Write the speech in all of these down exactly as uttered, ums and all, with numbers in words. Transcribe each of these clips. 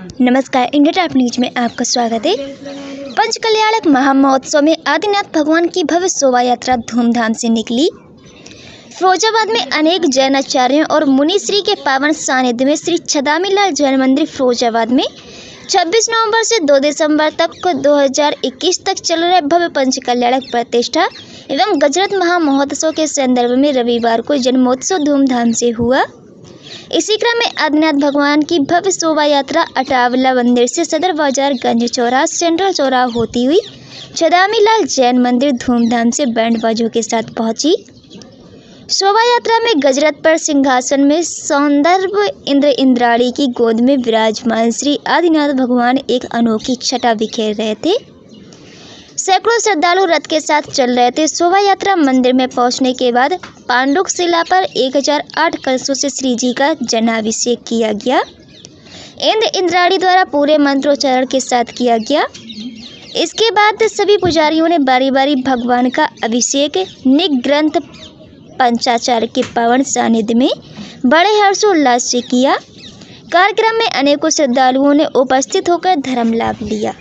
नमस्कार, India type news में आपका स्वागत है। पंचकल्याणक महामहोत्सव में आदिनाथ भगवान की भव्य शोभा यात्रा धूमधाम से निकली। फिरोजाबाद में अनेक जैन आचार्यों और मुनिश्री के पावन सानिध्य में श्री छदामीलाल जैन मंदिर फिरोजाबाद में छब्बीस नवंबर से दो दिसंबर तक दो हज़ार इक्कीस तक चल रहे भव्य पंचकल्याणक प्रतिष्ठा एवं गजरत महामहोत्सव के संदर्भ में रविवार को जन्मोत्सव धूमधाम से हुआ। इसी क्रम में आदिनाथ भगवान की भव्य शोभा यात्रा अटावला मंदिर से सदर बाजार गंज चौराहा सेंट्रल चौराहा होती हुई छदामीलाल जैन मंदिर धूमधाम से बैंड बाजों के साथ पहुंची। शोभा यात्रा में गजरत पर सिंहासन में सौंदर्भ इंद्र इंद्राणी की गोद में विराजमान श्री आदिनाथ भगवान एक अनोखी छटा बिखेर रहे थे। सैकड़ों श्रद्धालु रथ के साथ चल रहे थे। शोभा यात्रा मंदिर में पहुंचने के बाद पांडुक शिला पर एक हज़ार आठ कलशों से श्री जी का जनाभिषेक किया गया। इंद्र इंद्राणी द्वारा पूरे मंत्रोच्चारण के साथ किया गया। इसके बाद सभी पुजारियों ने बारी बारी भगवान का अभिषेक निग्रंथ पंचाचार्य के पावन सानिध्य में बड़े हर्षोल्लास से किया। कार्यक्रम में अनेकों श्रद्धालुओं ने उपस्थित होकर धर्म लाभ लिया।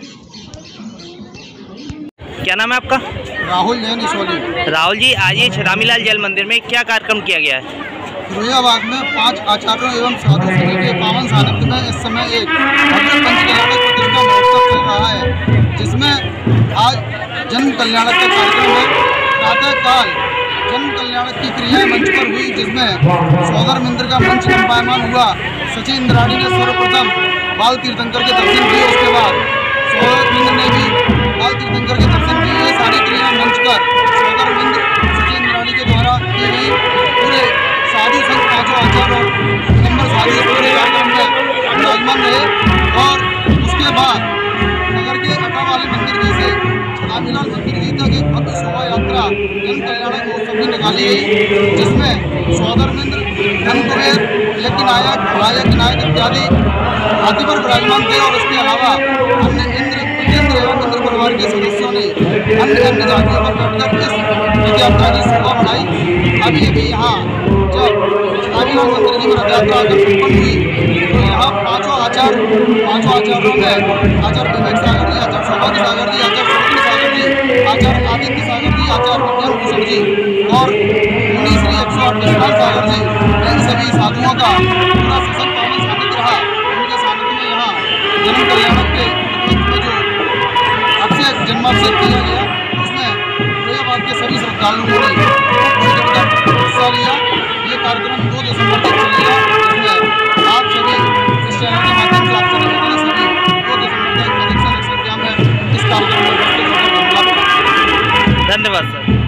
क्या नाम है आपका? राहुल जैन इसोली। राहुल जी, आज ये छदामीलाल जैन मंदिर में क्या कार्यक्रम किया गया है? फिरोजाबाद में पांच आचार्यों एवं साधु संतों के पावन सानिध्य में इस समय एक भव्य पंचकल्याणक प्रतिष्ठा महोत्सव चल रहा है, जिसमें आज जन्म कल्याणक का कार्यक्रम है। प्रातः काल जन्म कल्याणक की क्रियाएं मंच पर हुई, जिसमें सौदर इंद्र का मंच कंपायमान हुआ। सची इंद्राणी ने सर्वप्रथम बाल तीर्थंकर के दर्शन किए। उसके बाद सौदर इंद्र ने भी बाल तीर्थंकर के दर्शन किए। ये सारी क्रियाएं मंच पर सौदर इंद्र सची इंद्राणी के द्वारा की गई। पूरे साधु संत पांचों आचार्यों नंबर साधु पूरे कार्यक्रम में विराजमान रहे। और उसके बाद नगर के अटावाली मंदिर जी से छदामीलाल मंदिर जी तक एक भव्य शोभा यात्रा जन कल्याणक महोत्सव में निकाली गई, जिसमें सौदर इंद्र धन कुबेर यज्ञ नायक नायक नायक इत्यादि हाथी पर विराजमान थे। और इसके अलावा अन्य इंद्र इंद्र एवं इंद्र परिवार के सदस्यों ने अन्य अन्य जातियों पर बैठकर इस रथ यात्रा की शोभा बढ़ाई। अभी अभी यहाँ जब छदामीलाल मंदिर जी में रथ यात्रा आकर संपन्न हुई, तो यहाँ पांचों आचार्य पांचों आचार्यों में आचार्य विवेक सागर जी, आचार्य सौभाग्य सागर जी, आचार्य सुरक्षित सागर जी, आचार्य आदित्य सागर जी, आचार्य विज्ञान भूषण जी और मुनिश्री एक सौ आठ विश्वास सागर जी, इन सभी साधुओं का पूरा सशक्त पावन सानिध्य रहा। उनके सानिध्य में यहाँ जन्म कल्याणक के अभिषेक जन्माभिषेक किया गया। उसमें फिरोजाबाद के सभी श्रद्धालुओं ने हिस्सा लिया। ये कार्यक्रम दो दिसंबर तक चलेगा, जिसमें आप सभी इस चैनल के माध्यम से आप सभी सभी दो दिसंबर तक अधिक से अधिक संख्या में इस कार्यक्रम में उपस्थित होकर धन्यवाद। धन्यवाद सर।